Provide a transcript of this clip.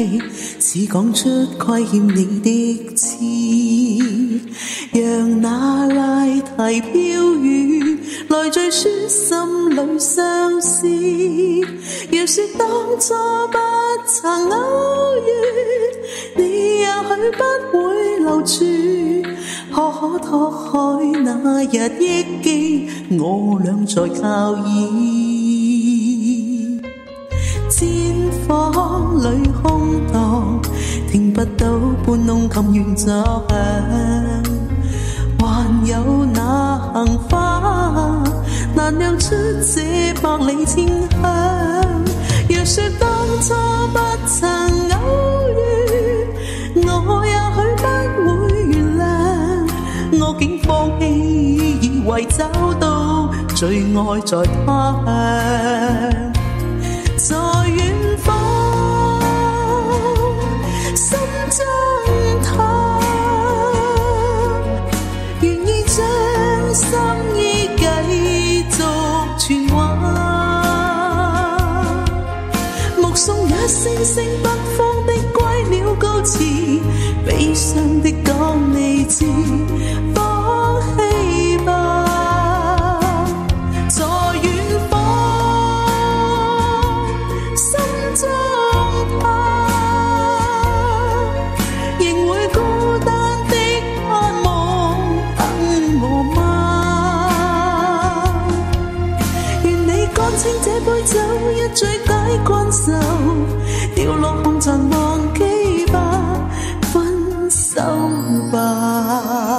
氣，只講出虧欠你的痴。讓那賴題飄語來敘說心裏相思。若說當初不曾偶遇，你也許不會留住。可拓開那日憶記，我倆在靠倚。氈房裏空蕩，聽不到搬弄琴弦作響。還有那杏花，難釀出這百里清香。若說當初不曾偶遇，我也許不會原諒。我竟放棄，以為找到最愛在他鄉。在遠方，心中他願意將心意繼續傳話，目送一聲聲北方的歸鳥告辭，悲傷的講你知，放棄吧。在遠方，心中他仍會孤單的盼望等我嗎？願你乾清這杯酒，一醉解關愁，掉落紅塵忘記吧，分手吧。